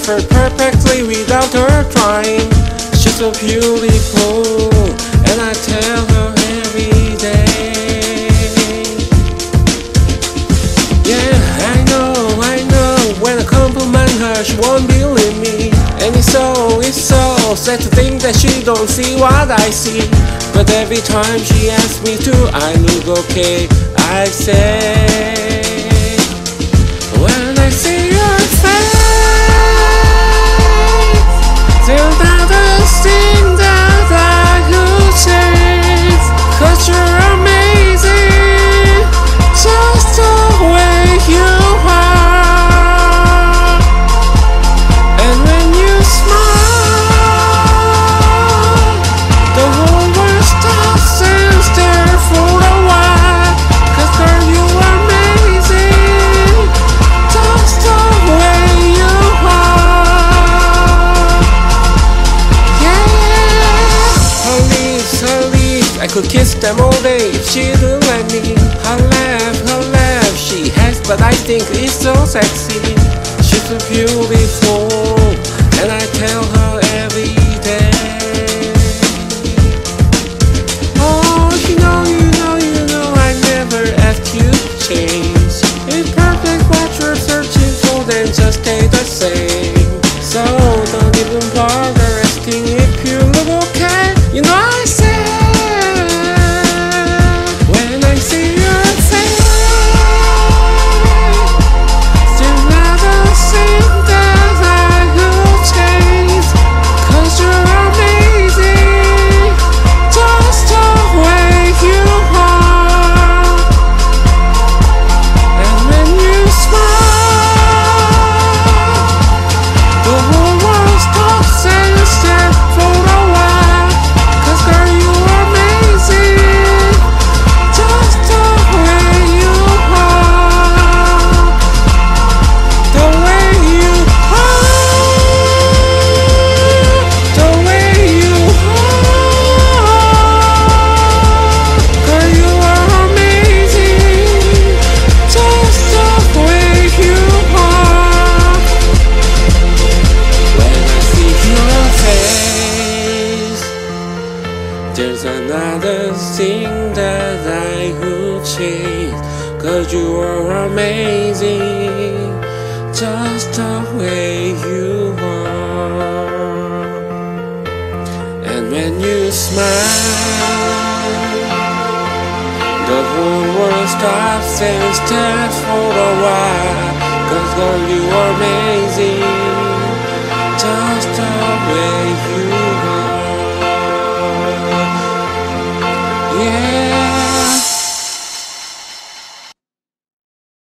love her perfectly without her trying. She's so beautiful, and I tell her every day. Yeah, I know, when I compliment her she won't believe me. And it's so sad to think that she don't see what I see. But every time she asks me to, I look okay, I say. When I see your face, there's not a thing that I could change. 'Cause you're amazing, just the way you are. And when you smile, the whole world stops and stares for a while. 'Cause girl, you are amazing, just the way you are. Yeah, her lips, I could kiss them all day if she didn't let me. Her laugh, she has, but I think it's so sexy. She's so beautiful, and I tell her every day. Oh, you know, I never asked you to change. It's perfect what you're searching for, then just stay the same. So don't even bother asking if you look okay. You know I say. When I see your face, there's not a thing that I could change. 'Cause you're amazing, just the way you are. And when you smile, the whole world stops and stares for a while. 'Cause girl, you are amazing, just the way you are. The way you are, the way you are. Girl, you are amazing, just the way you are. When I see your face, there's another thing that I would change. 'Cause you are amazing, just the way you are. And when you smile, the whole world stops and stares for a while. 'Cause girl, you are amazing,